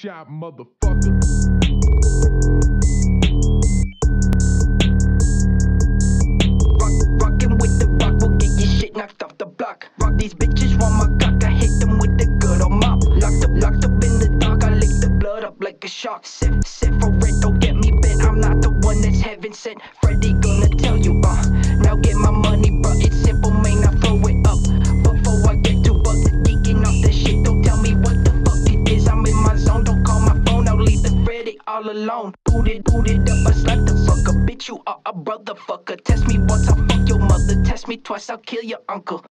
shot, motherfucker. Rockin' with the rock, we'll get your shit knocked off the block. Rock these bitches want my cock, I hit them with the good old mop. Locked up in the dark, I lick the blood up like a shark. Set for rent, don't get me bent, I'm not the one that's heaven sent. Freddy gonna tell you, now get my money, bruh. It's simple, man, I throw it up. Before I get to work, geeking off that shit, don't tell me what the fuck it is. I'm in my zone, don't call my phone, I'll leave the Freddy all alone. Boot it up, I slap the fucker. Bitch, you are a brother fucker. Test me once, I'll fuck your mother. Test me twice, I'll kill your uncle.